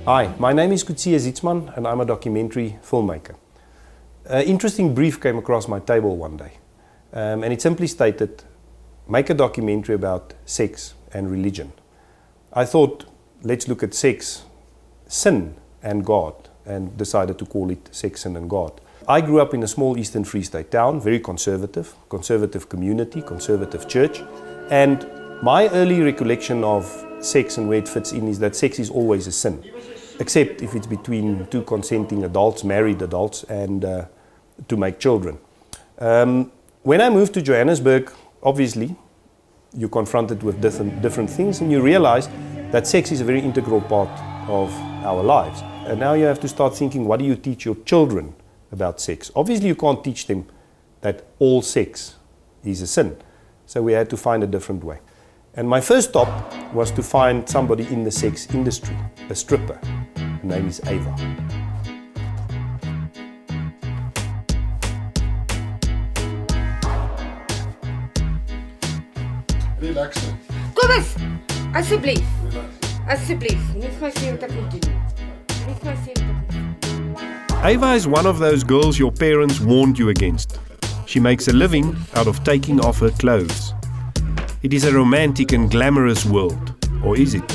Hi, my name is Coetzee Zietsman and I'm a documentary filmmaker. An interesting brief came across my table one day and it simply stated, make a documentary about sex and religion. I thought, let's look at sex, sin and God, and decided to call it Sex, Sin and God. I grew up in a small Eastern Free State town, very conservative community, conservative church, and my early recollection of sex and where it fits in is that sex is always a sin, except if it's between two consenting adults, married adults, and to make children. When I moved to Johannesburg, obviously, you're confronted with different things and you realize that sex is a very integral part of our lives. And now you have to start thinking, what do you teach your children about sex? Obviously, you can't teach them that all sex is a sin. So we had to find a different way. And my first stop was to find somebody in the sex industry, a stripper. Her name is Ava. Relax. Kobus, alsjeblieft. Alsjeblieft, nie vir my sê wat ek moet doen. Nie vir my sê wat ek moet doen. Ava is one of those girls your parents warned you against. She makes a living out of taking off her clothes. It is a romantic and glamorous world, or is it?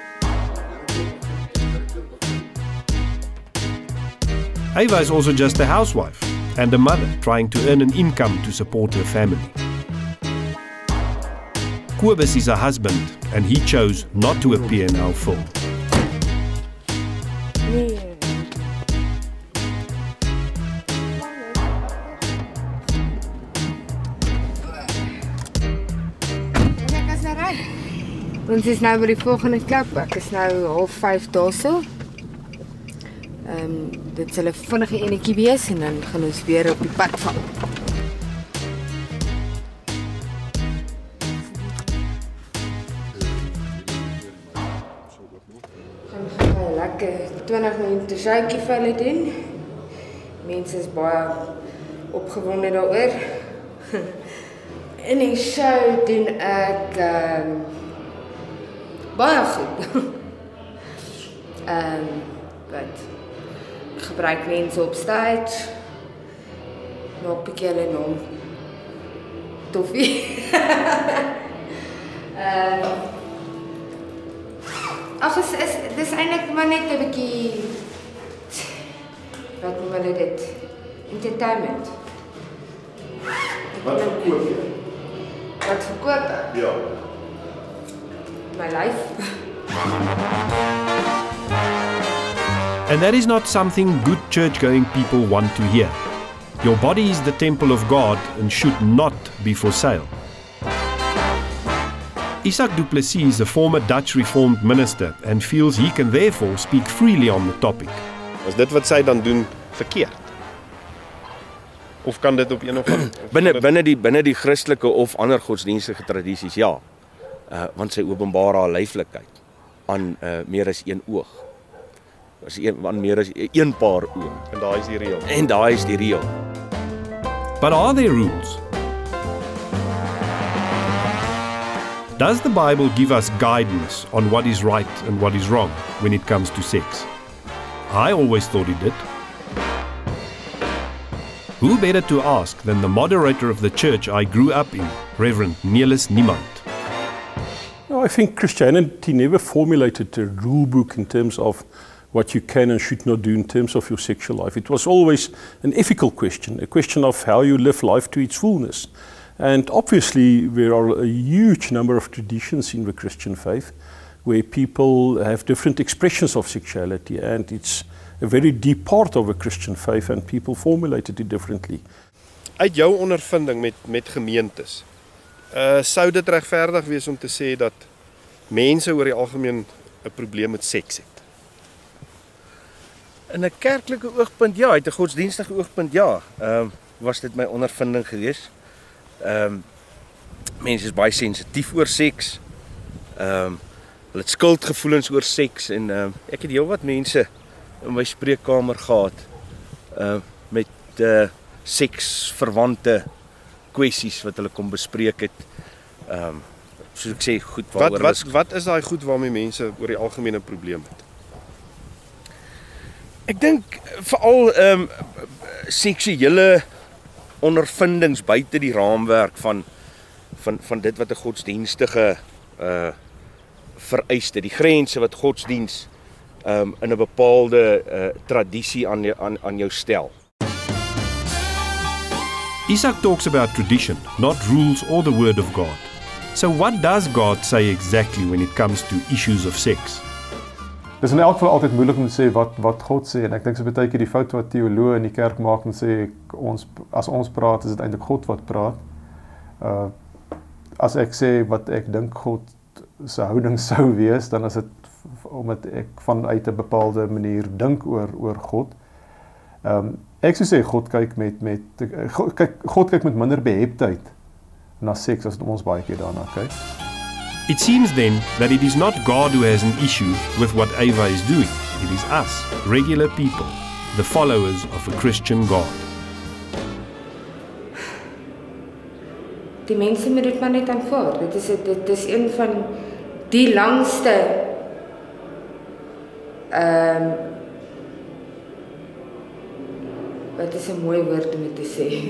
Ava is also just a housewife and a mother trying to earn an income to support her family. Coetzee is a husband and he chose not to appear in our film. Ons is nou by die volgende klap. Ek is nou 4:30 daarso. Dit sal 'n vinnige enetjie wees en dan gaan ons weer op die pad val. Gaan gaan lekker 20 minute showtjie vir hulle doen. Mense is baie opgewonde daaroor. In die show doen ek baie goed. Wat gebruik mense op stage. Maak 'n bietjie hulle naam toffie. Ag, dis eintlik maar net 'n bietjie wat noem hulle dit? Entertainment. Wat verkoop jy? Wat verkoop ek? Ja. My life. And that is not something good church-going people want to hear. Your body is the temple of God and should not be for sale. Isaac du Plessis is a former Dutch Reformed minister and feels he can therefore speak freely on the topic. Is dit wat sy dan doen verkeerd? Of kan dit op een of ander binne die Christelike of ander godsdienstige tradisies, ja. Want sy openbaar haar lyflikheid aan meer as een oog. Aan meer as een paar oë. En daai is die reël. En daai is die reël. But are there rules? Does the Bible give us guidance on what is right and what is wrong when it comes to sex? I always thought it did. Who better to ask than the moderator of the church I grew up in, Reverend Niels Niemand? No, I think Christianity never formulated a rule book in terms of what you can and should not do in terms of your sexual life. It was always an ethical question, a question of how you live life to its fullness. And obviously there are a huge number of traditions in the Christian faith where people have different expressions of sexuality, and it's a very deep part of a Christian faith and people formulated it differently. Uit jou ondervinding met gemeentes, sou dit regverdig wees om te sê dat mense oor die algemeen 'n probleem met seks het? In 'n kerklike oogpunt ja, uit 'n godsdienstige oogpunt ja. Was dit my ondervinding gewees. Mense is baie sensitief oor seks. Hulle het skuldgevoelens oor seks en ek het heelwat mense in my spreekkamer gehad met seksverwante kwessies wat hulle kom bespreek het. Soos ek sê, goed waaroor wat is daai goed waarmee mense oor die algemene probleem het? Ek dink veral seksuele ondervindings buite die raamwerk van dit wat 'n godsdienstige vereiste, die grense wat godsdiens in 'n bepaalde tradisie aan jou stel. Isaac talks about tradition, not rules or the word of God. So what does God say exactly when it comes to issues of sex? Dis in elk geval altyd moeilik om te sê wat God sê, en ek dink so baie keer die fout wat teoloë in die kerk maak en sê as ons praat, is dit eintlik God wat praat. As ek sê wat ek dink God se houding sou wees, dan is dit omdat ek vanuit 'n bepaalde manier dink oor God. Ek sou sê God kyk met minder beheptheid na seks as ons baie keer daarna kyk. It seems then that it is not God who has an issue with what Ava is doing. It is us, regular people, the followers of a Christian God. Die mense moet dit maar net aanvaar. Dit is een van die langste wat is 'n mooi woord om dit te sê?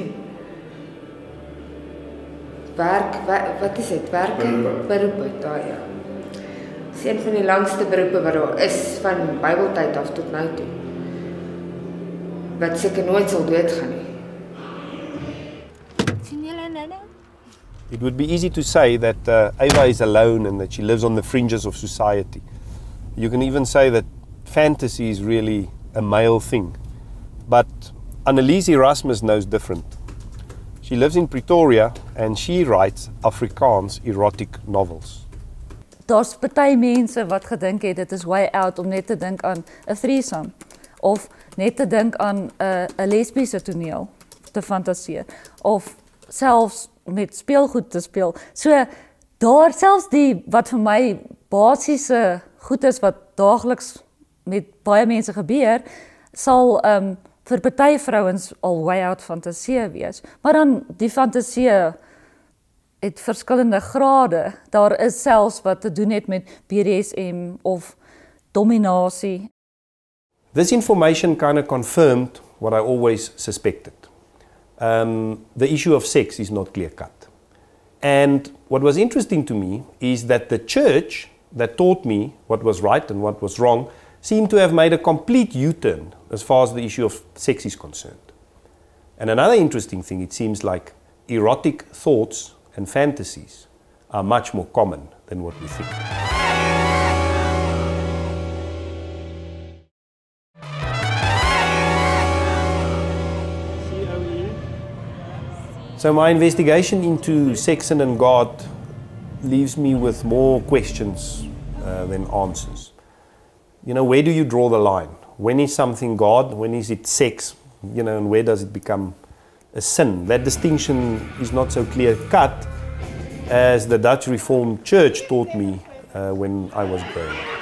Wat is dit? Beroepe, daar ja. Dit is een van die langste beroepe wat daar is van Bybeltyd af tot nou toe. Wat seker nooit sal doodgaan nie. Sien julle nou? It would be easy to say that Ava is alone and that she lives on the fringes of society. You can even say that fantasy is really a male thing. But Annelies Erasmus knows different. She lives in Pretoria and she writes Afrikaans erotic novels. Daar's party mense wat gedink het dit is way out om net te dink aan 'n threesome of net te dink aan 'n lesbiese toneel te fantaseer of selfs met speelgoed te speel. So daar selfs die wat vir my basiese goed is wat daagliks met baie mense gebeur, sal vir party vrouens al way out fantasie wees. Maar dan die fantasie het verskillende grade. Daar is selfs wat te doen het met BDSM of dominasie. This information kind of confirmed what I always suspected. The issue of sex is not clear-cut. And what was interesting to me is that the church that taught me what was right and what was wrong seemed to have made a complete U-turn as far as the issue of sex is concerned. And another interesting thing, it seems like erotic thoughts and fantasies are much more common than what we think. So my investigation into sex and God leaves me with more questions than answers. You know, where do you draw the line? When is something God? When is it sex? You know, and where does it become a sin? That distinction is not so clear-cut as the Dutch Reformed Church taught me when I was growing up.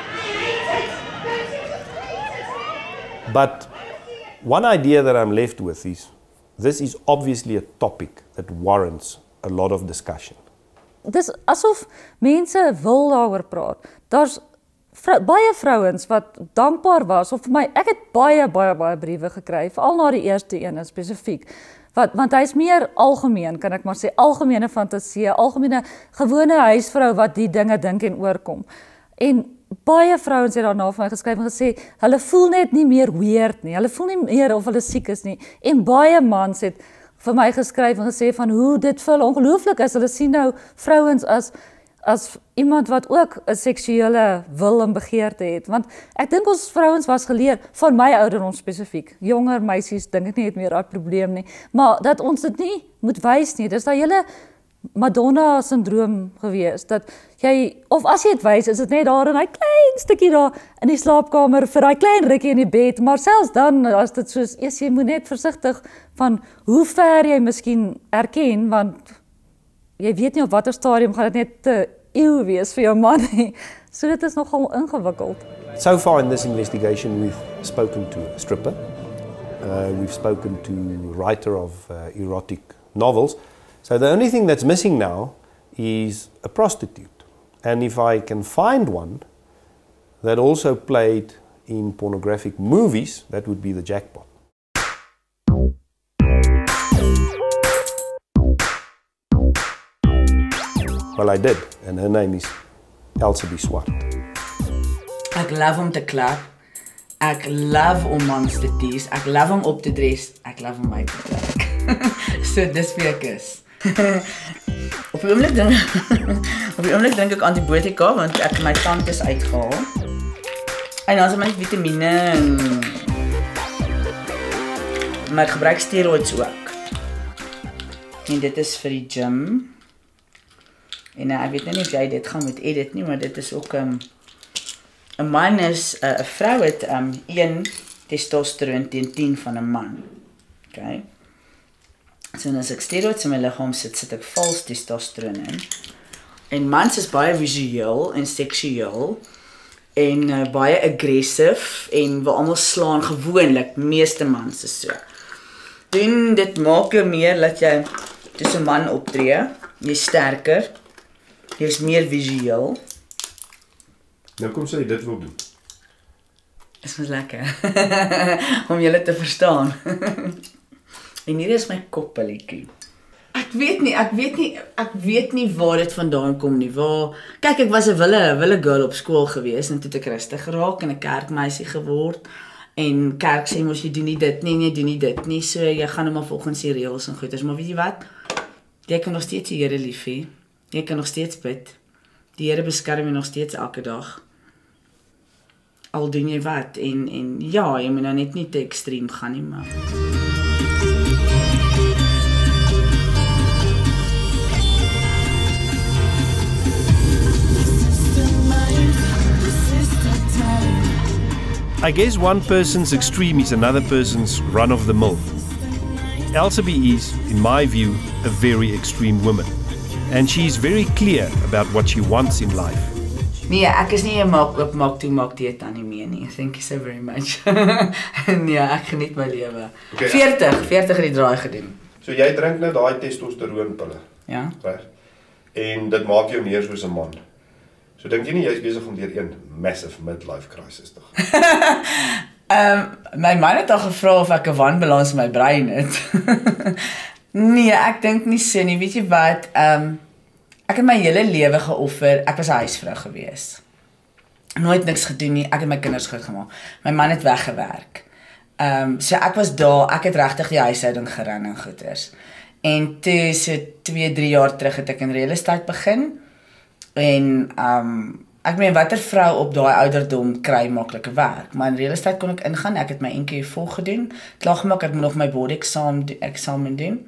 But one idea that I'm left with is, this is obviously a topic that warrants a lot of discussion. Dis asof mense wil daaroor praat. Daar's baie vrouens wat dankbaar was, of vir my, ek het baie briewe gekry, veral na die eerste ene spesifiek, want hy is meer algemeen, kan ek maar sê, algemene fantasie, algemene gewone huisvrou wat die dinge dink en oorkom. En baie vrouens het daarna vir my geskryf en gesê, hulle voel net nie meer weird nie, hulle voel nie meer of hulle siek is nie, en baie mans het vir my geskryf en gesê van hoe dit vir hulle ongelooflik is, hulle sien nou vrouens as iemand wat ook 'n seksuele wil en begeerte het, want ek dink ons vrouens was geleer, van my ouderdom spesifiek, jonger meisies dink ek nie het meer daai probleem nie, maar dat ons dit nie moet wys nie, dis daai hele Madonna-syndroom gewees, dat jy, of as jy het wys, is dit net daar in hy klein stukkie daar in die slaapkamer, vir hy klein rukkie in die bed, maar selfs dan, as dit soos, jy moet net versigtig van hoe ver jy miskien erken, want jy weet nie op watter stadium gaan dit net te eeuw wees vir jou man nie. So dit is nogal ingewikkeld. So far in this investigation we've spoken to a stripper, we've spoken to a writer of erotic novels, so the only thing that's missing now is a prostitute. And if I can find one that also played in pornographic movies, that would be the jackpot. Well, I did, and her name is Elsie Swart. Ek love om te klap. Ek love om mans te tease. Ek love om op te dress. Ek love om my te trek. So dis wie ek is. Op die oomblik dink ek antibiotika want ek my tand is uitgehaal. En dan is my vitamiene en maar ek gebruik steroids ook. En dit is vir die gym. En ek weet nie of jy dit gaan moet edit nie, maar dit is ook 'n man is 'n vrou het 1 testosteron teen 10 van 'n man. Okay. So as ek steroids in my liggaam sit ek vals testosteron in. En mans is baie visueel en seksueel en baie aggressief en wil almal slaan gewoonlik, meeste mans is so. En dit maak jou meer dat jy tussen 'n man optree, jy's sterker, jy's meer visueel. Nou kom sy dit wil doen. Is mos lekker om julle te verstaan. En hier is my koppelletjie. Ek weet nie waar dit vandaan kom nie. Kyk, ek was 'n wille girl op skool gewees en toe het ek rustig geraak en 'n kerkmeisie geword. En kerk sê mos jy doen nie dit nie, doen nie dit nie. So jy gaan nou maar volgens die reëls en goeders, maar weet jy wat? Jy kan nog steeds die Here lief hê. Jy kan nog steeds bid. Die Here beskerm jou nog steeds elke dag. Al doen jy wat en ja, jy moet nou net nie te ekstreem gaan nie, maar I guess one person's extreme is another person's run-of-the-mill. Elsie is, in my view, a very extreme woman. And she's very clear about what she wants in life. Nee, ek is nie 'n maak toe tannie meer nie. Thank you so very much. Nee, ek geniet my lewe. Okay, 40 het die draai gedoen. So jy drink nou daai testosteroonpille. Ja. Reg. En dit maak jou meer soos 'n man. So dink jy nie jy's besig om deur een massive midlife crisis te gaan? My man het al gevra of ek 'n wanbalans in my brein het. Nee, ek dink nie so nie. Weet jy wat? Ek het my hele lewe geoffer. Ek was 'n huisvrou gewees. Nooit niks gedoen nie. Ek het my kinders grootgemaak. My man het weggewerk. So ek was daar. Ek het regtig die huishouding geran en goeders. En toe so 2-3 jaar terug het ek in real estate begin. En ek meen watter vrou op daai ouderdom kry maklike werk, maar in real estate kon ek ingaan. Ek het my NQ vol gedoen. Klaar gemaak, ek moet nog my board eksamen doen.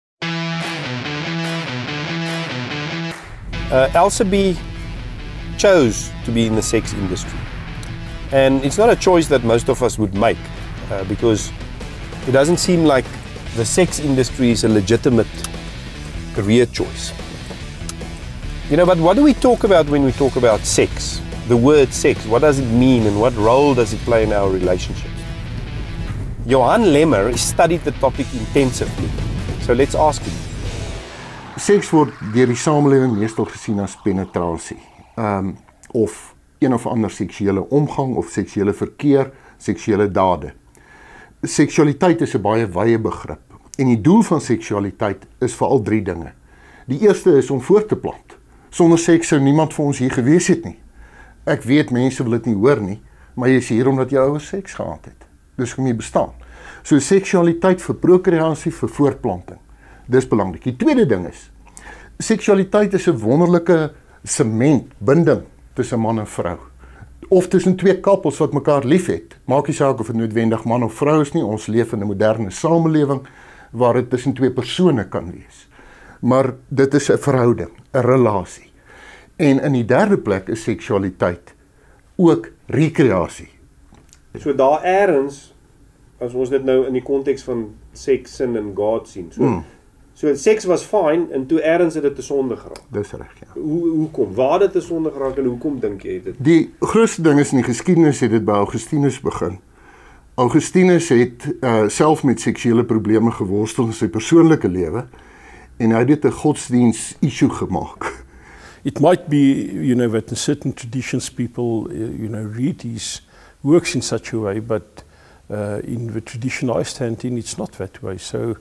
Elsie chose to be in the sex industry. And it's not a choice that most of us would make because it doesn't seem like the sex industry is a legitimate career choice. You know, but what do we talk about when we talk about sex? The word sex, what does it mean and what role does it play in our relationships? Johan Lemmer studied the topic intensively. So let's ask him. Seks word deur die samelewing meestal gesien as penetrasie. Of een of ander seksuele omgang of seksuele verkeer, seksuele dade. Seksualiteit is 'n baie wye begrip. En die doel van seksualiteit is veral 3 dinge. Die eerste is om voort te plant. Sonder seks sou niemand vir ons hier gewees het nie. Ek weet mense wil dit nie hoor nie, maar jy is hier omdat jy ouers seks gehad het. Dis hoe jy bestaan. So seksualiteit vir prokreasie, vir voortplanting. Dis belangrik. Die tweede ding is, seksualiteit is 'n wonderlike sement, binding tussen man en vrou. Of tussen 2 koppels wat mekaar lief het. Maak nie saak of dit noodwendig man of vrou is nie, ons leef in 'n moderne samelewing waar dit tussen 2 persone kan wees. Maar dit is 'n verhouding, 'n relasie. En in die derde plek is seksualiteit ook rekreasie. So daar eerens, as ons dit nou in die konteks van seks, sin en God sien. So seks was fyn en toe eerens het dit 'n sonde geraak. Dis reg, ja. Hoekom? Waar dit 'n sonde geraak en hoekom dink jy dit? Die grootste ding is in die geskiedenis het dit by Augustinus begin. Augustinus het self met seksuele probleme geworstel in sy persoonlike lewe en hy het dit 'n godsdiens issue gemaak. It might be, that in certain traditions people, read his works in such a way, but in the tradition I stand in, it's not that way. So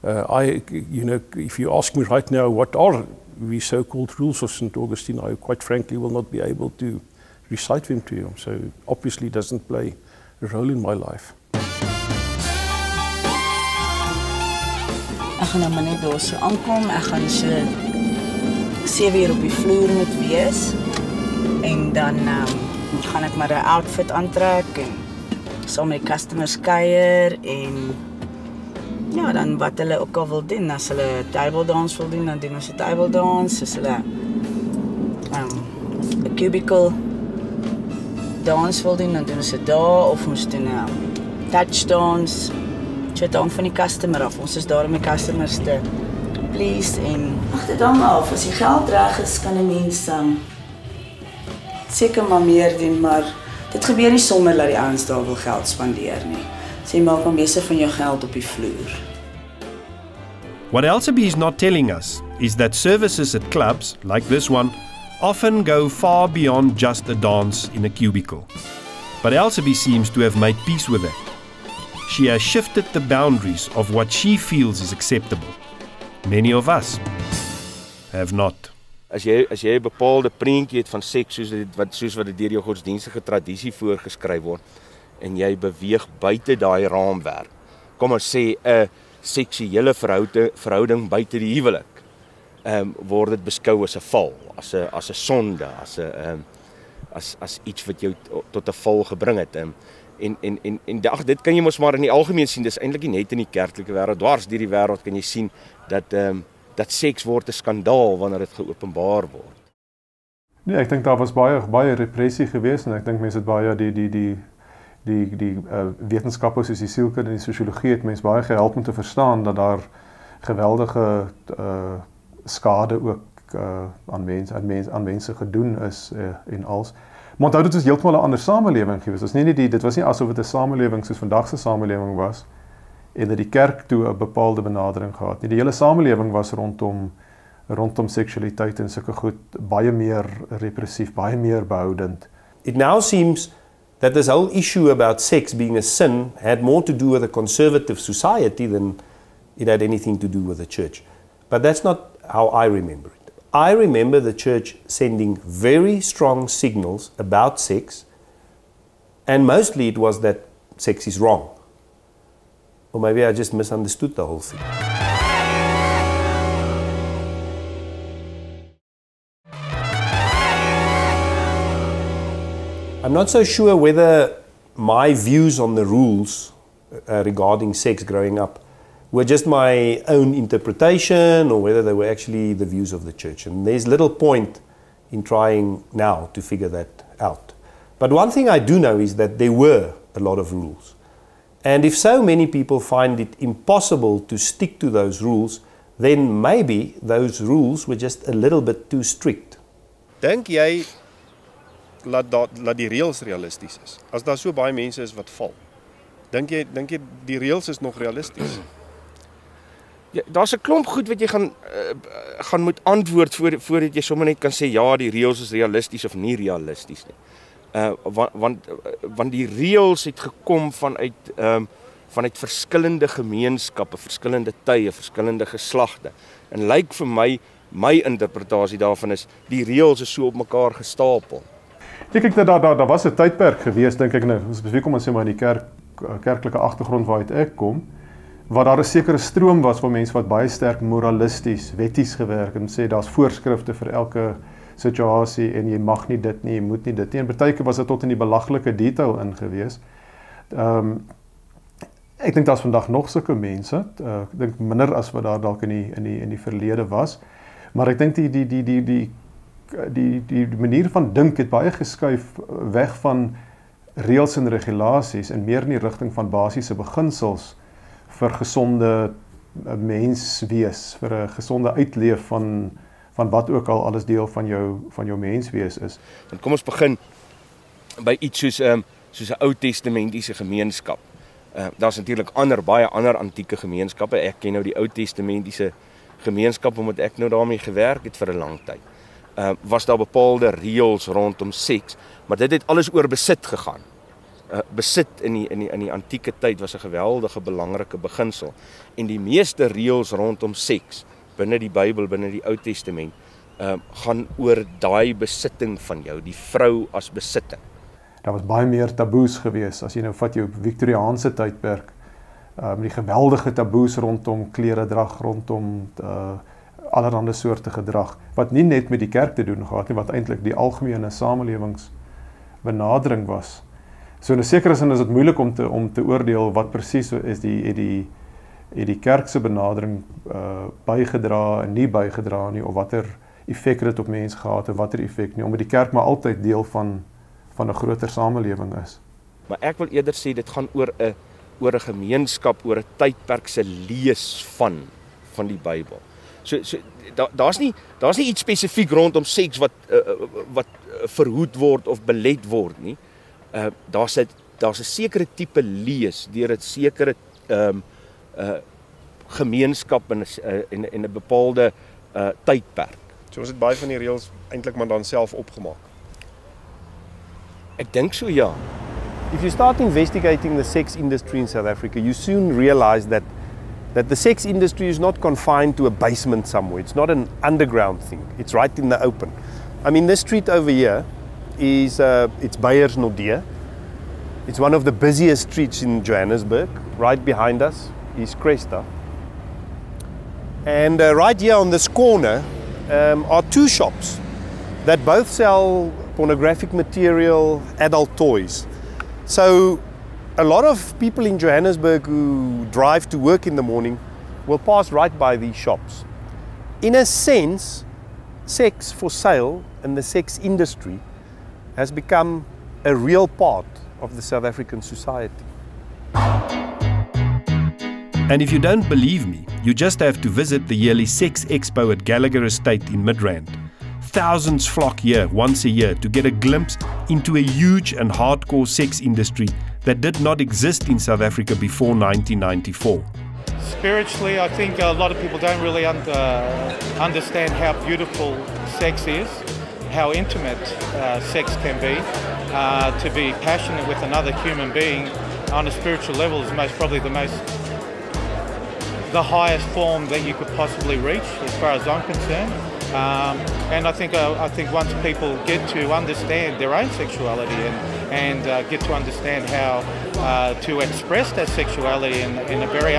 if you ask me right now, what are the so-called rules of St. Augustine, I quite frankly will not be able to recite them to you. So obviously it doesn't play a role in my life. Ek gaan nou maar net daar so aankom. Ek gaan so 7 uur op die vloer moet wees. En dan gaan ek maar 'n outfit aantrek en saam met die customers kuier en ja, dan wat hulle ook al wil doen. As hulle table dance wil doen, dan doen ons 'n table dance. As hulle 'n cubicle dance wil doen, dan doen ons dit daar of ons doen 'n touch dance. Dit hang van die customer af. Ons is daar om die customers te please en ag dit hang af. As die geld reg is, kan 'n mens seker maar meer doen, maar dit gebeur nie sommer dat die ouens daar wil geld spandeer nie. So jy maak maar meeste van jou geld op die vloer. What Elsabe is not telling us is that services at clubs, like this one, often go far beyond just a dance in a cubicle. But Elsabe seems to have made peace with that. She has shifted the boundaries of what she feels is acceptable. Many of us have not. As jy 'n bepaalde prentjie het van seks soos wat dit deur jou godsdienstige tradisie voorgeskryf word en jy beweeg buite daai raamwerk. Kom ons sê 'n seksuele verhouding buite die huwelik. Word dit beskou as 'n val, as 'n sonde, as iets wat jou tot 'n val gebring het. En dit kan jy mos maar in die algemeen sien, dis eintlik nie net in die kerklike wêreld, dwars deur die wêreld kan jy sien dat seks word 'n skandaal wanneer dit geopenbaar word. Nee, ek dink daar was baie repressie geweest en ek dink mense het baie die wetenskappe soos die sielkunde en die sosiologie het mense baie gehelp om te verstaan dat daar geweldige skade ook aan mense gedoen is en als. Maar onthou dit was heeltemal 'n ander samelewing geweest. Dit was nie asof dit 'n samelewing soos vandag se samelewing was en dat die kerk toe 'n bepaalde benadering gehad. Die hele samelewing was rondom seksualiteit en sulke goed baie meer repressief, baie meer behoudend. It now seems that this whole issue about sex being a sin had more to do with a conservative society than it had anything to do with the church. But that's not how I remember it. I remember the church sending very strong signals about sex, and mostly it was that sex is wrong. Or maybe I just misunderstood the whole thing. I'm not so sure whether my views on the rules regarding sex growing up were just my own interpretation or whether they were actually the views of the church. And there's little point in trying now to figure that out. But one thing I do know is that there were a lot of rules. And if so many people find it impossible to stick to those rules, then maybe those rules were just a little bit too strict. Dink jy laat die reëls realisties is? As daar so baie mense is wat val, dink jy die reëls is nog realisties? Ja, daar's 'n klomp goed wat jy gaan moet antwoord voordat jy sommer net kan sê ja, die reëls is realisties of nie realisties nie. Want die reëls het gekom vanuit verskillende gemeenskappe, verskillende tye, verskillende geslagte. En lyk vir my interpretasie daarvan is die reëls is so op mekaar gestapel. Ek dink dat daar was 'n tydperk gewees, dink ek nou, spesifiek om ons sê maar in die kerklike agtergrond waaruit ek kom, waar daar 'n sekere stroom was van mense wat baie sterk moralisties, wetties gewerk en sê daar's voorskrifte vir elke situasie en jy mag nie dit nie, jy moet nie dit nie. En partykeer was dit tot in die belaglike detail ingewees. Ek dink daar's vandag nog sulke mense. Ek dink minder as wat daar dalk in die verlede was. Maar ek dink die manier van dink het baie geskuif weg van reëls en regulasies en meer in die rigting van basiese beginsels vir gesonde menswees, vir 'n gesonde uitleef van wat ook al alles deel van jou menswees is. Dan kom ons begin by iets soos 'n Ou Testamentiese gemeenskap. Daar's natuurlik baie ander antieke gemeenskappe. Ek ken nou die Ou Testamentiese gemeenskap omdat ek nou daarmee gewerk het vir 'n lang tyd. Was daar bepaalde reëls rondom seks, maar dit het alles oor besit gegaan. besit in die antieke tyd was 'n geweldige belangrike beginsel. En die meeste reëls rondom seks binne die Bybel, binne die Ou Testament, gaan oor daai besitting van jou, die vrou as besitting. Daar was baie meer taboes gewees, as jy nou vat jou Victoriaanse tydperk, die geweldige taboes rondom kleredrag, rondom allerhande soorte gedrag, wat nie net met die kerk te doen gehad nie, wat eintlik die algemene samelewingsbenadering was. So in 'n sekere sin is dit moeilik om te oordeel wat presies is die kerkse benadering bygedra en nie bygedra nie, of watter effek dit op mense gehad en watter effek nie, omdat die kerk maar altyd deel van 'n groter samelewing is. Maar ek wil eerder sê dit gaan oor 'n gemeenskap, oor 'n tydperk se lees van die Bybel. So daar's nie iets spesifiek rondom seks wat verhoed word of belet word nie. Daar's 'n sekere tipe lees deur 'n sekere gemeenskap in 'n bepaalde tydperk. So ons het baie van die reëls eintlik maar dan self opgemaak. Ek dink so, ja. If you start investigating the sex industry in South Africa, you soon realize that the sex industry is not confined to a basement somewhere. It's not an underground thing. It's right in the open. I mean, this street over here is it's Beyersnodde. It's one of the busiest streets in Johannesburg. Right behind us is Cresta. And right here on this corner are two shops that both sell pornographic material, adult toys. So a lot of people in Johannesburg who drive to work in the morning will pass right by these shops. In a sense, sex for sale and the sex industry has become a real part of the South African society. And if you don't believe me, you just have to visit the yearly Sex Expo at Gallagher Estate in Midrand. Thousands flock here once a year to get a glimpse into a huge and hardcore sex industry that did not exist in South Africa before 1994. Spiritually, I think a lot of people don't really understand how beautiful sex is, how intimate sex can be. To be passionate with another human being on a spiritual level is probably the highest form that you could possibly reach, as far as I'm concerned. And I think once people get to understand their own sexuality and get to understand how to express that sexuality in a very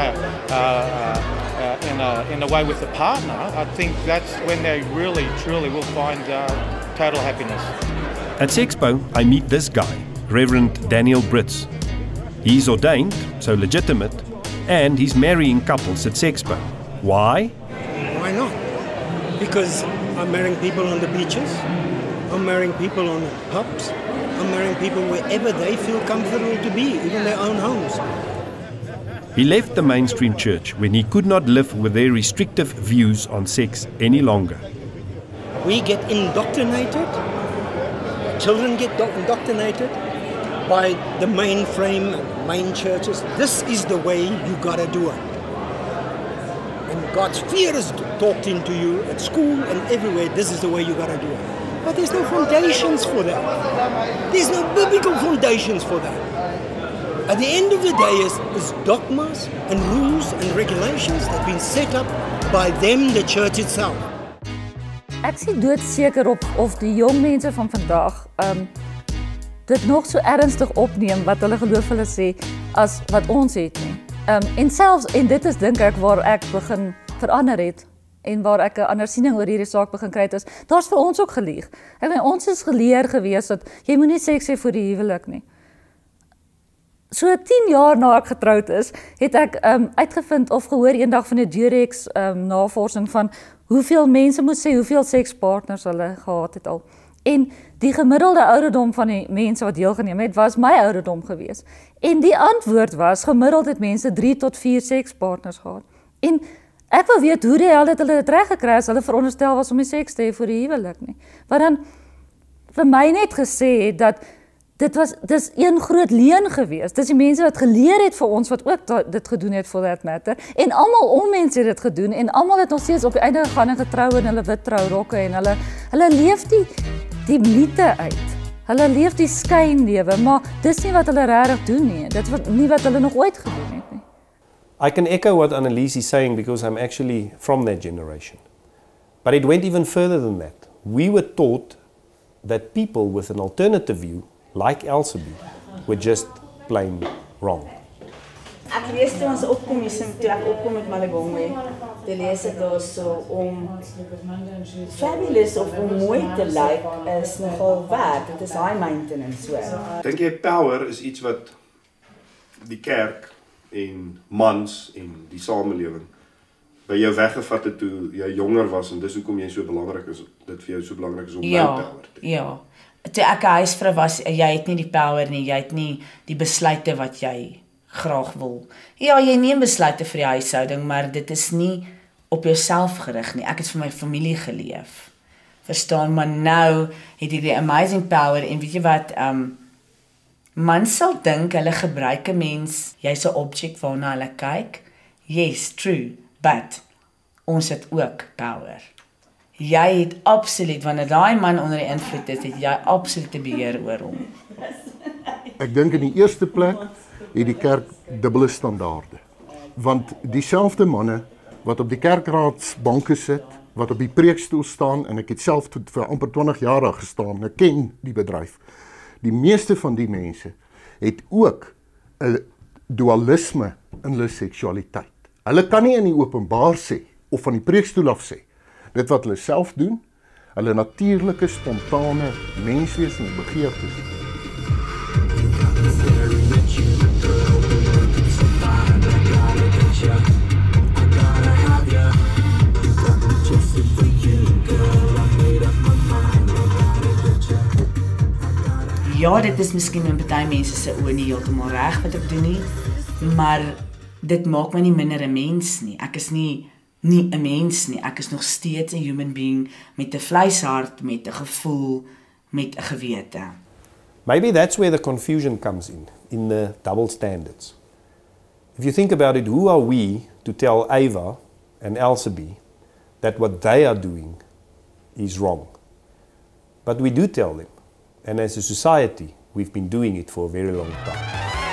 in a way with a partner, I think that's when they really truly will find total happiness. At Sexpo, I meet this guy, Reverend Daniel Brits. He's ordained, so legitimate, and he's marrying couples at Sexpo. Why? Why not? Because I'm marrying people on the beaches, I'm marrying people on pubs, I'm marrying people wherever they feel comfortable to be, even their own homes. He left the mainstream church when he could not live with their restrictive views on sex any longer. We get indoctrinated, children get indoctrinated by the mainframe and main churches. This is the way you gotta do it. And God's fear is talked into you at school and everywhere. This is the way you gotta do it. But there's no foundations for that. There's no biblical foundations for that. At the end of the day is dogmas and rules and regulations that have been set up by them, the church itself. Ek sien doodseker op of die jong mense van vandag dit nog so ernstig opneem wat hulle geloof hulle sê as wat ons het nie. En dit is dink ek waar ek begin verander het en waar ek 'n ander siening oor hierdie saak begin kry het is, daar's vir ons ook gelieg. Ek meen ons is geleer gewees dat jy moenie seks hê voor die huwelik nie. So 10 jaar na ek getroud is, het ek uitgevind of gehoor eendag van 'n Durex navorsing van hoeveel mense moet sê hoeveel sekspartners hulle gehad het al. En die gemiddelde ouderdom van die mense wat deelgeneem het, was my ouderdom gewees. En die antwoord was, gemiddeld het mense 3 tot 4 sekspartners gehad. En ek wil weet hoe die hel het hulle dit reg gekry as hulle veronderstel was om nie seks te hê vir die huwelik nie. Wat dan vir my net gesê het dat dis een groot leuen gewees. Dis die mense wat geleer het vir ons wat ook dit gedoen het for that matter. En almal om mense het dit gedoen en almal het nog steeds op die einde gegaan en getrou in hulle wit trourokke en hulle leef die mite uit Hulle leef die skynlewe, maar dis nie wat hulle regtig doen nie. Dit is nie wat hulle nog ooit gedoen het nie. I can echo what Annelies is saying because I'm actually from that generation. But it went even further than that. We were taught that people with an alternative view, like Elsevier, were just plain wrong. Ek lees toe ons opkom, toe ek opkom met Malibongwe, te lees ek daar so om fabulous of om mooi te lyk is nogal werd. Dit is high maintenance so. Dink jy power is iets wat die kerk en mans en die samelewing by jou weggevat het toe jy jonger was en dis hoekom jy so belangrik is, dit vir jou so belangrik is om power te hê? Ja. Toe ek 'n huisvrou was, jy het nie die power nie, jy het nie die besluite wat jy graag wil. Ja, jy neem besluite vir die huishouding, maar dit is nie op jouself gerig nie. Ek het vir my familie geleef. Verstaan, maar nou het jy die amazing power en weet jy wat, mans sal dink hulle gebruik 'n mens, jy's 'n objek waarna hulle kyk. Yes, true, but ons het ook power. Jy het absoluut, wanneer daai man onder die invloed is, het jy absolute beheer oor hom. Ek dink in die eerste plek het die kerk dubbele standaarde. Want dieselfde manne wat op die kerkraadsbanke sit, wat op die preekstoel staan, en ek het self vir amper 20 jaar daar gestaan, ek ken die bedryf. Die meeste van die mense het ook 'n dualisme in hulle seksualiteit. Hulle kan nie in die openbaar sê, of van die preekstoel af sê, dit wat hulle self doen, hulle natuurlike, spontane menswees en begeertes. Ja, dit is miskien in party mense se oë nie heeltemal reg wat ek doen nie, maar dit maak my nie minder 'n mens nie. Ek is nie 'n mens nie. Ek is nog steeds 'n human being met 'n vleishart, met 'n gevoel, met 'n gewete. Maybe that's where the confusion comes in the double standards. If you think about it, who are we to tell Ava and Elsevier that what they are doing is wrong? But we do tell them. And as a society, we've been doing it for a very long time.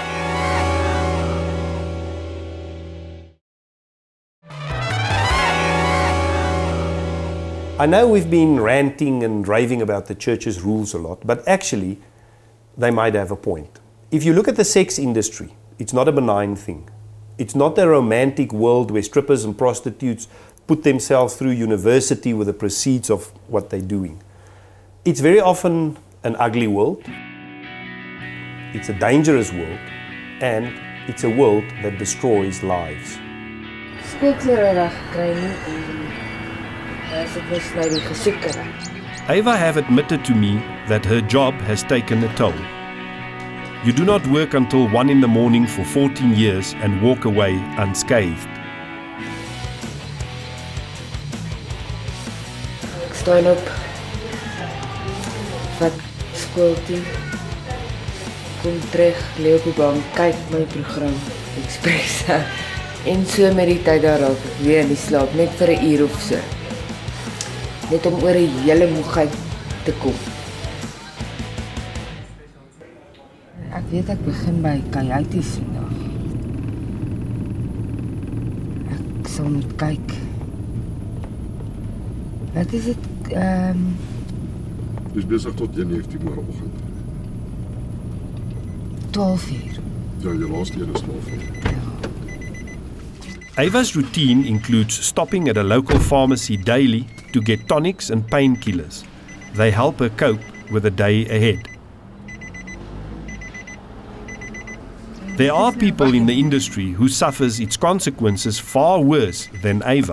I know we've been ranting and raving about the church's rules a lot, but actually, they might have a point. If you look at the sex industry, it's not a benign thing. It's not a romantic world where strippers and prostitutes put themselves through university with the proceeds of what they're doing. It's very often an ugly world, it's a dangerous world, and it's a world that destroys lives. Skoolklere kry nie as dit was nou die gesoeke. Ava have admitted to me that her job has taken a toll. You do not work until 1 in the morning for 14 years and walk away unscathed. Ek staan op wat skool toe, kom terug, lê op die bank, kyk my program, Expressa, en so met die tyd daar raak ek weer in die slaap, net vir 'n uur of so. Net om oor 'n hele moegheid te kom. Ek weet ek begin by Coetzee vandag. Ek sal moet kyk. Wat is dit? Dis besig tot 1:19 môreoggend. 12:00. Ja, jou laaste een is 12:00. Ava's routine includes stopping at a local pharmacy daily to get tonics and painkillers. They help her cope with the day ahead. There are people in the industry who suffers its consequences far worse than Ava.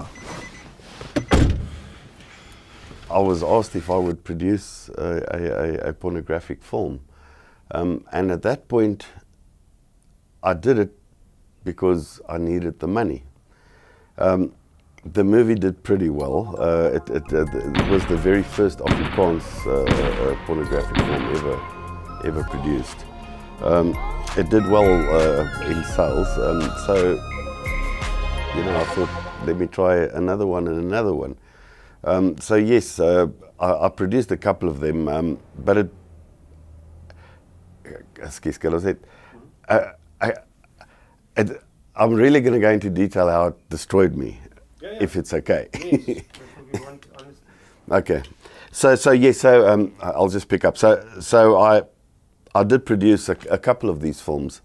I was asked if I would produce a pornographic film. And at that point, I did it because I needed the money. The movie did pretty well. It was the very first Afrikaans pornographic film ever produced. It did well in sales, so you know, I thought, let me try another one and another one. So yes, I produced a couple of them, but Ekskuus, kan ons net I'm really going to go into detail how it destroyed me, if it's okay. Yes. Okay. So yes, I'll just pick up. So I did produce a couple of these films.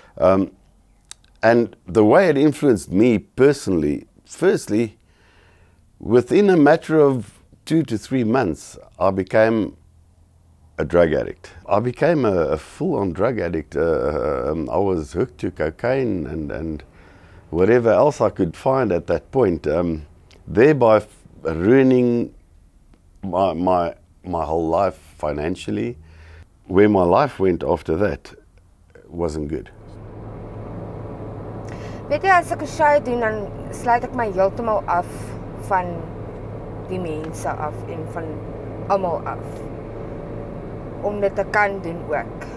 And the way it influenced me personally, firstly, within a matter of 2 to 3 months, I became a drug addict. I became a full-on drug addict. I was hooked to cocaine and whatever else I could find at that point, thereby ruining my whole life financially. Where my life went after that wasn't good. Weet jy, as ek 'n show doen, dan sluit ek my heeltemal af van die mense af en van almal af. Om dit te kan doen ook.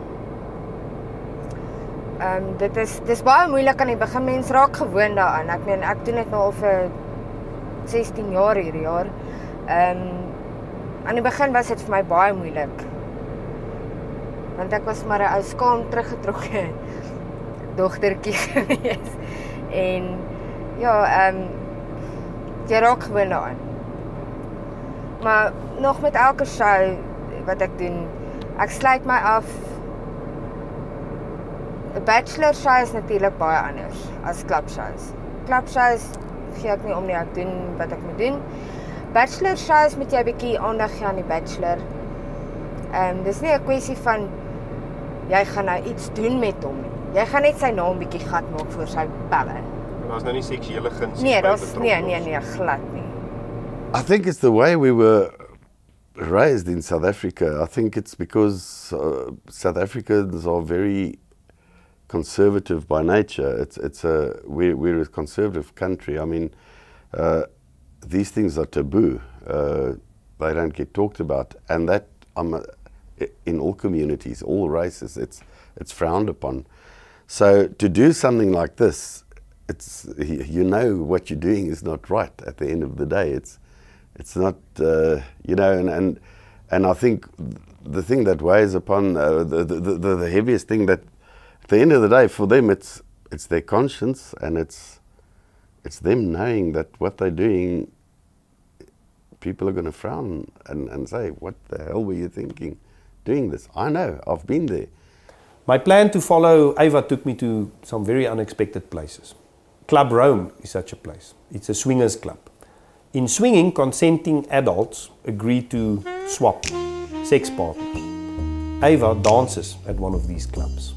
Dis baie moeilik aan die begin. Mens raak gewoond daaraan. Ek meen, ek doen dit nou al vir 16 jaar hierdie jaar. Aan die begin was dit vir my baie moeilik. Want ek was maar 'n ou skaam teruggetrokke dogtertjie gewees. En ja, jy raak gewoond daaraan. Maar nog met elke show wat ek doen, ek sluit my af. 'n bachelor show is natuurlik baie anders as club shows. Club shows gee ek nie om nie, ek doen wat ek moet doen. Bachelor shows moet jy 'n bietjie aandag gee aan die bachelor. Dis nie 'n kwessie van jy gaan nou iets doen met hom nie. Jy gaan net sy naam bietjie gat maak voor sy pelle. Daar's nou nie seksuele guns nee, nee, glad nie. I think it's the way we were raised in South Africa. I think it's because South Africans are very conservative by nature. We're a conservative country. I mean, these things are taboo. They don't get talked about, and that in all communities, all races, it's frowned upon. So to do something like this, you know what you're doing is not right. At the end of the day, it's not and I think the thing that weighs upon the heaviest thing, that at the end of the day for them it's their conscience, and it's them knowing that what they're doing, people are going to frown and say, what the hell were you thinking doing this? I know, I've been there. My plan to follow Ava took me to some very unexpected places. Club Rome is such a place. It's a swingers club. In swinging, consenting adults agree to swap sex partners. Ava dances at one of these clubs.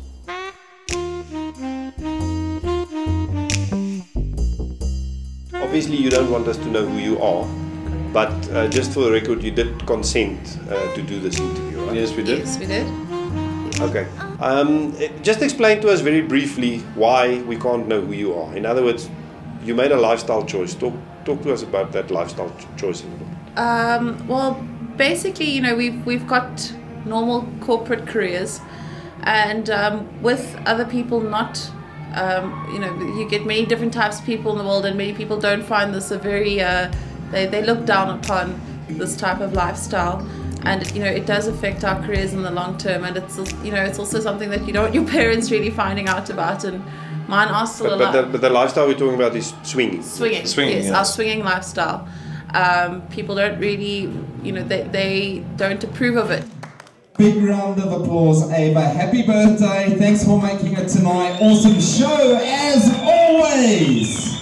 Obviously, you don't want us to know who you are, but just for the record, you did consent to do this interview, right? Yes, we did. Yes, we did. Okay. Just explain to us very briefly why we can't know who you are. In other words, you made a lifestyle choice. Talk to us about that lifestyle choice a little bit. Well, basically, we've got normal corporate careers, and with other people not, you get many different types of people in the world, and many people don't find this a very, they look down upon this type of lifestyle. And it does affect our careers in the long term, and it's also something that you don't want your parents really finding out about. And mine are still alive. But the lifestyle we're talking about is swinging. Swinging, yes, our swinging lifestyle. People don't really, they don't approve of it. Big round of applause, Ava. Happy birthday. Thanks for making it tonight. Awesome show, as always.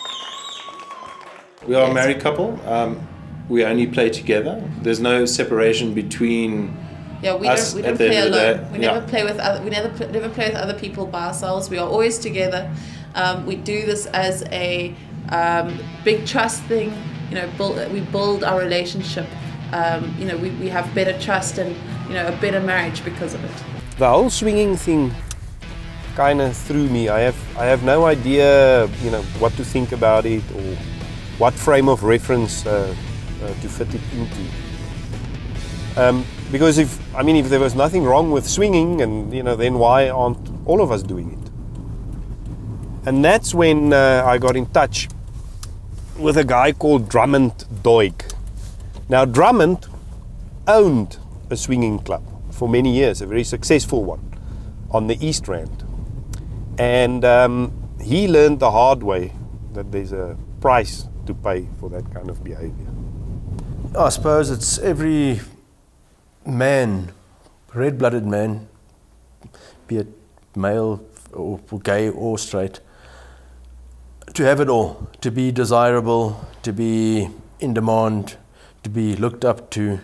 We are a married couple. We only play together. There's no separation between us we don't play alone. We never play with other people by ourselves. We are always together. We do this as a big trust thing. We build our relationship. We have better trust and a better marriage because of it. The whole swinging thing kind of threw me. I have no idea, what to think about it or what frame of reference to fit it into. Because if there was nothing wrong with swinging, and then why aren't all of us doing it? And that's when I got in touch with a guy called Drummond Doig. Now Drummond owned a swinging club for many years, a very successful one, on the East Rand. And he learned the hard way that there's a price to pay for that kind of behavior. I suppose it's every man, red-blooded man, be it male or gay or straight, to have it all, to be desirable, to be in demand, to be looked up to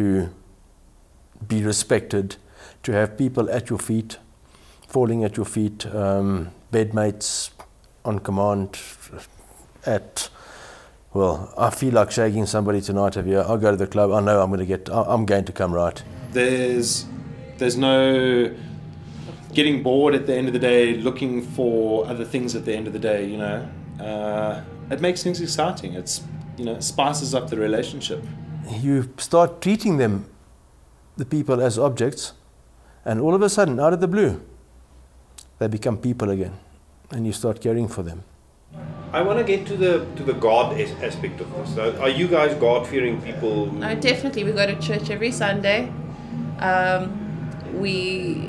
be respected, to have people at your feet, falling at your feet, bedmates on command at, well, I feel like shaking somebody tonight over here. I'll go to the club, I know I'm going to come right. There's no getting bored at the end of the day, looking for other things at the end of the day, you know. It makes things exciting. It's, you know, spices up the relationship. You start treating them, the people, as objects, and all of a sudden, out of the blue, they become people again, and you start caring for them. I want to get to the God aspect of this. So are you guys God-fearing people? No, definitely. We go to church every Sunday. We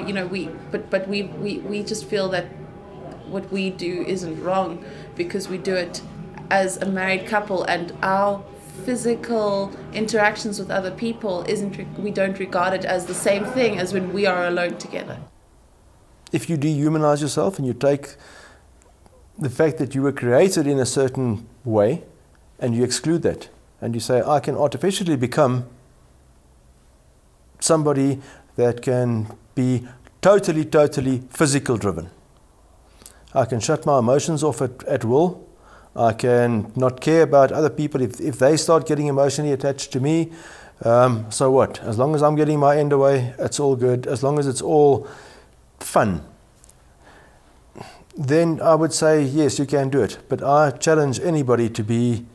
just feel that what we do isn't wrong because we do it as a married couple, and our physical interactions with other people we don't regard it as the same thing as when we are alone together. If you dehumanize yourself and you take the fact that you were created in a certain way and you exclude that and you say, I can artificially become somebody that can be totally physical driven. I can shut my emotions off at will. I can not care about other people if they start getting emotionally attached to me. So what? As long as I'm getting my end away, it's all good. As long as it's all fun, then I would say, yes, you can do it. But I challenge anybody to be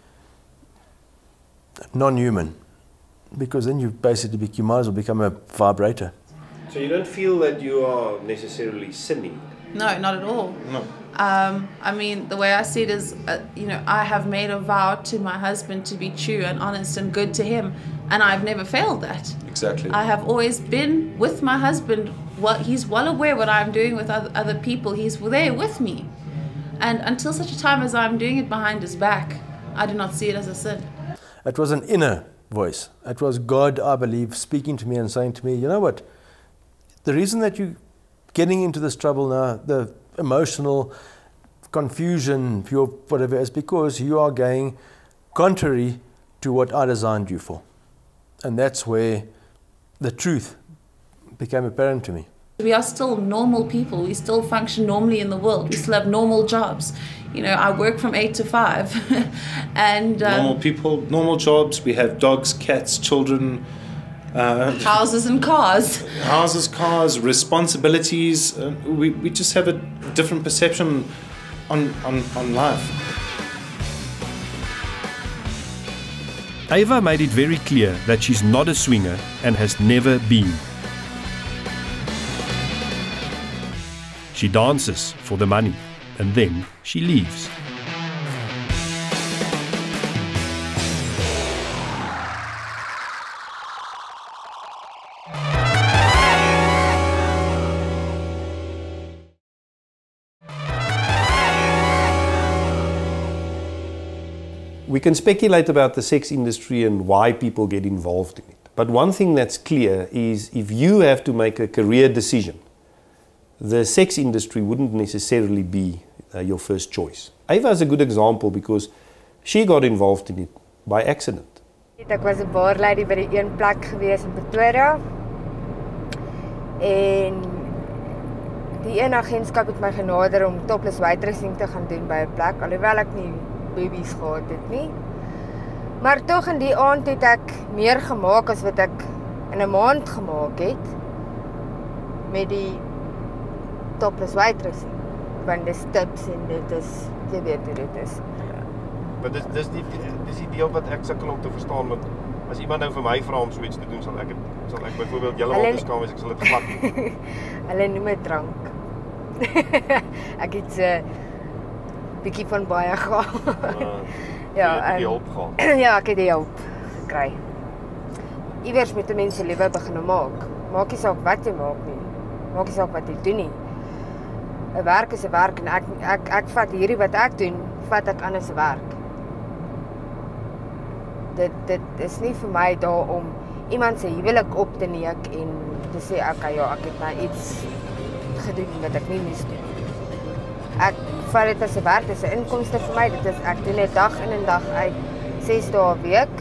non-human, because then you might as well become a vibrator. So you don't feel that you are necessarily sinning? No, not at all. No. I mean, the way I see it is, I have made a vow to my husband to be true and honest and good to him, and I've never failed that. Exactly. I have always been with my husband. Well, he's well aware what I'm doing with other people. He's there with me. And until such a time as I'm doing it behind his back, I do not see it as a sin. It was an inner voice. It was God, I believe, speaking to me and saying to me, you know what? The reason that you're getting into this trouble now, the emotional confusion, whatever, is because you are going contrary to what I designed you for. And that's where the truth became apparent to me. We are still normal people. We still function normally in the world. We still have normal jobs. I work from 8 to 5. And normal people, normal jobs. We have dogs, cats, children. Houses and cars. Houses, cars, responsibilities. We just have a different perception on life. Ava made it very clear that she's not a swinger and has never been. She dances for the money and then she leaves. We can speculate about the sex industry and why people get involved in it. But one thing that's clear is if you have to make a career decision, the sex industry wouldn't necessarily be your first choice. Ava is a good example because she got involved in it by accident. Ek was 'n bar lady by die een plek gewees in Pretoria. En die een agentskap het my genader om topless waitressing te gaan doen by 'n plek, alhoewel ek nie babies gehad het nie. Maar tog in die aand het ek meer gemaak as wat ek in 'n maand gemaak het met die topless waitressing. Want dis tips en dit is, jy weet hoe dit is. Maar dis die deel wat ek sukkel om te verstaan, want as iemand nou vir my vra om so iets te doen, sal ek byvoorbeeld heeltemal beskaam wees, ek sal dit glad nie. Hulle noem dit drank. Ek het bietjie van baie gehad. Ja, ek het die hulp gehad. Ja, ek het die hulp gekry. iewers moet 'n mens se lewe begin maak. Maak nie saak wat jy maak nie. Maak nie saak wat jy doen nie. 'n Werk is 'n werk en ek vat hierdie wat ek doen, vat ek aan as 'n werk. Dit is nie vir my daar om iemand se huwelik op te neek en te sê okay, ja, ek het nou iets gedoen wat ek nie moes doen. Ek vat dit as 'n werk, dit is 'n inkomste vir my. Dit is ek doen dit dag in en dag uit 6 dae 'n week.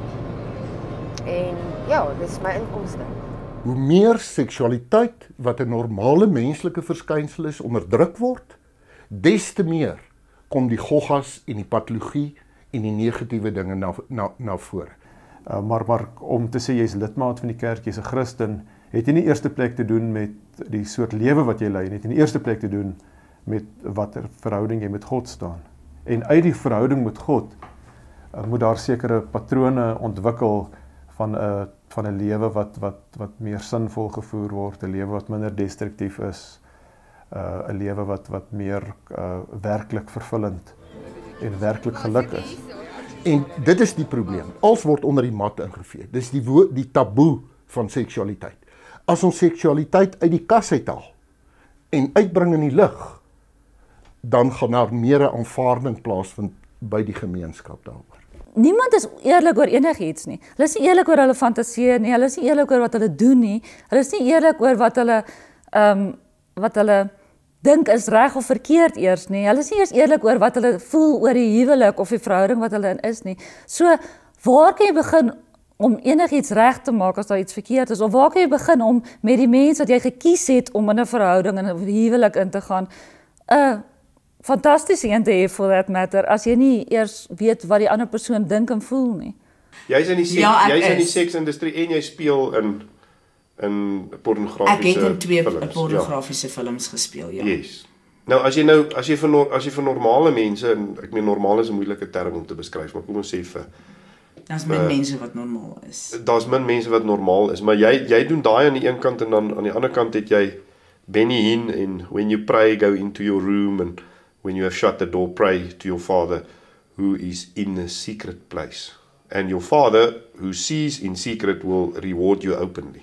En ja, dis my inkomste. Hoe meer seksualiteit wat 'n normale menslike verskynsel is onderdruk word, des te meer kom die goggas en die patologie en die negatiewe dinge na vore. Maar om te sê jy's lidmaat van die kerk, jy's 'n Christen, het jy nie eerste plek te doen met die soort lewe wat jy lei, het jy nie eerste plek te doen met watter verhouding jy met God staan. En uit die verhouding met God moet daar sekere patrone ontwikkel van 'n lewe wat meer sinvol gevoer word, 'n lewe wat minder destruktief is, 'n lewe wat meer werklik vervullend en werklik geluk is. En dit is die probleem. Alles word onder die mat ingevee. Dis die taboe van seksualiteit. As ons seksualiteit uit die kas uithaal en uitbring in die lig, dan gaan daar meer 'n aanvaarding plaasvind by die gemeenskap daaroor. Niemand is eerlik oor enigiets nie. Hulle is nie eerlik oor hulle fantasieë nie, hulle is nie eerlik oor wat hulle doen nie, hulle is nie eerlik oor wat hulle dink is reg of verkeerd eers nie. Hulle is nie eers eerlik oor wat hulle voel oor die huwelik of die verhouding wat hulle in is nie. So, waar kan jy begin om enigiets reg te maak as daar iets verkeerd is? Of waar kan jy begin om met die mens wat jy gekies het om in 'n verhouding en 'n huwelik in te gaan, 'n fantastiese een te hê for that matter, as jy nie eers weet wat die ander persoon dink en voel nie? Jy's in die seksindustrie en jy speel in pornografiese films. Ek het in 2 pornografiese films gespeel, ja. Yes. Nou as jy vir normale mense, en ek meen normaal is 'n moeilike term om te beskryf, maar kom ons sê vir daar's min mense wat normaal is. Daar's min mense wat normaal is, maar jy doen daai aan die een kant en dan aan die ander kant het jy Benny Hinn en when you pray go into your room and when you have shut the door pray to your father who is in a secret place and your father who sees in secret will reward you openly.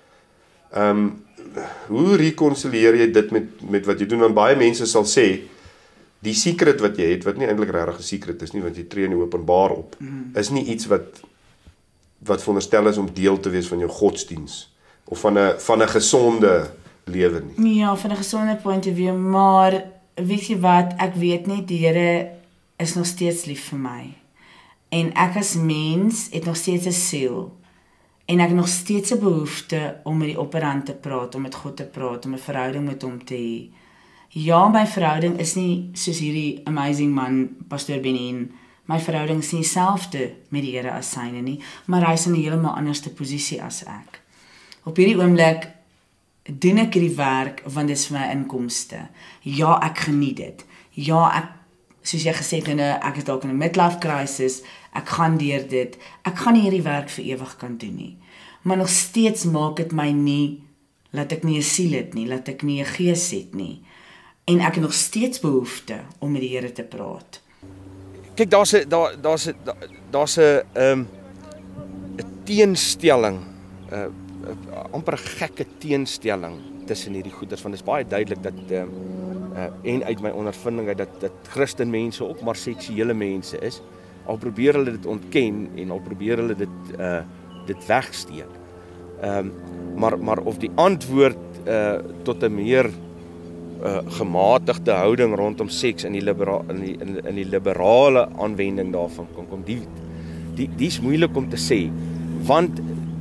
Hoe reconcilieer jy dit met wat jy doen? Want baie mense sal sê die secret wat jy het, wat nie eintlik regtig 'n secret is nie, want jy tree in die openbaar op, is nie iets wat veronderstel is om deel te wees van jou godsdiens of van 'n gesonde lewe nie. Ja, van 'n gesonde point of view, maar weet jy wat, ek weet net die Here is nog steeds lief vir my. En ek as mens het nog steeds 'n siel. En ek het nog steeds 'n behoefte om met die opperhand te praat, om met God te praat, om 'n verhouding met hom te hê. Ja, my verhouding is nie soos hierdie amazing man, Pastoor Benny. My verhouding is nie dieselfde met die Here as syne nie, maar hy is in 'n heeltemal anderste posisie as ek. Op hierdie oomblik doen ek hierdie werk want dit is vir my inkomste. Ja, ek geniet dit. Ja, ek, soos jy gesê het, ek is dalk in 'n midlife crisis, ek gaan deur dit. Ek gaan nie hierdie werk vir ewig kan doen nie. Maar nog steeds maak dit my nie, laat ek nie 'n siel het nie, laat ek nie 'n gees het nie. En ek het nog steeds behoefte om met die Here te praat. Kyk, daar's 'n teenstelling, amper 'n gekke teenstelling tussen hierdie goeders, want dit is baie duidelik dat en uit my ondervinding uit dat Christenmense ook maar seksuele mense is. Al probeer hulle dit ontken en al probeer hulle dit wegsteek. Maar of die antwoord tot 'n meer gematigde houding rondom seks in die liberale aanwending daarvan kom, dis moeilik om te sê, want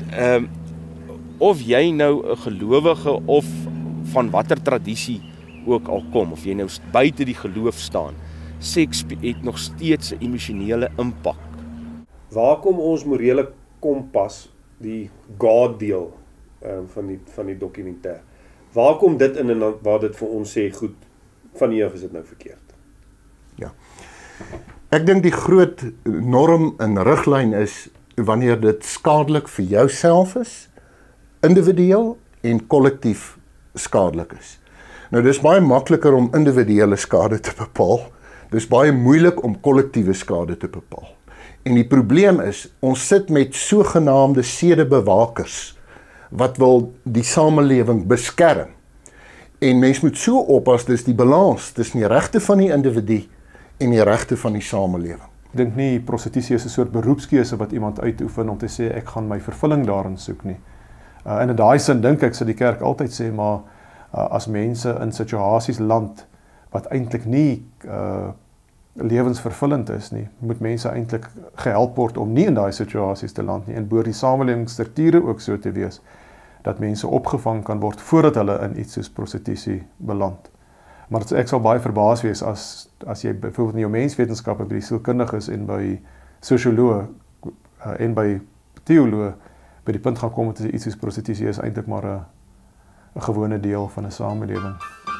of jy nou 'n gelowige of van watter tradisie ook al kom, of jy nou buite die geloof staan, seks het nog steeds 'n emosionele impak. Waar kom ons morele kompas, die God deel van die dokumentêr? Waar kom dit in en waar dit vir ons sê, goed, van hier af is dit nou verkeerd? Ja. Ek dink die groot norm en riglyn is wanneer dit skadelik vir jouself is, individueel en kollektief skadelik is. Nou dis baie makliker om individuele skade te bepaal. Dis baie moeilik om kollektiewe skade te bepaal. En die probleem is, ons sit met sogenaamde sedebewakers wat wil die samelewing beskerm. En mens moet so oppas, dis die balans tussen die regte van die individu en die regte van die samelewing. Ek dink nie prostitusie is 'n soort beroepskeuse wat iemand uitoefen om te sê ek gaan my vervulling daarin soek nie. En in daai sin dink ek sal die kerk altyd sê, maar as mense in situasies land wat eintlik nie lewensvervullend is nie, moet mense eintlik gehelp word om nie in daai situasies te land nie, en behoort die samelewingstrukture ook so te wees dat mense opgevang kan word voordat hulle in iets soos prostitusie beland. Maar ek sal baie verbaas wees as jy byvoorbeeld in jou menswetenskappe by die sielkundiges en by sosioloë en by teoloë by die punt gaan kom dat iets soos prostitusie is eintlik maar 'n gewone deel van 'n samelewing.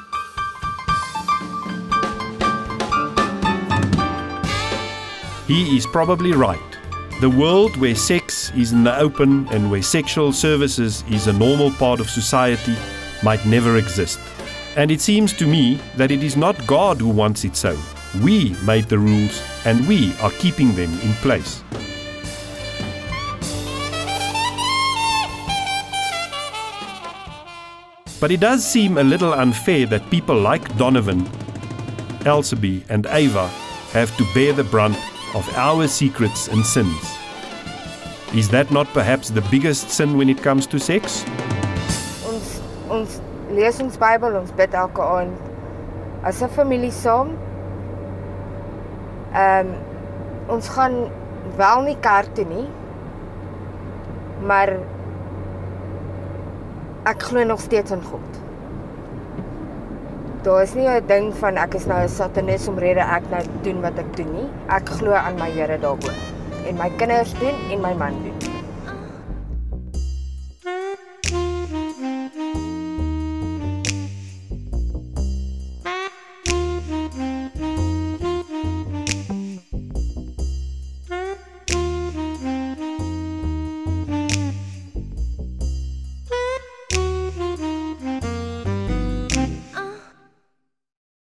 He is probably right. The world where sex is in the open and where sexual services is a normal part of society might never exist. And it seems to me that it is not God who wants it so. We made the rules and we are keeping them in place. But it does seem a little unfair that people like Donovan, Elseby and Ava have to bear the brunt of our secrets and sins. Is that not perhaps the biggest sin when it comes to sex? Ons lees ons Bybel, ons bid elke aand as 'n familie saam. Ons gaan wel nie kerk toe nie, maar ek glo nog steeds in God. Daar is nie 'n ding van ek is nou 'n satanis omrede ek nou doen wat ek doen nie. Ek glo aan my Here daarbo. En my kinders doen en my man doen.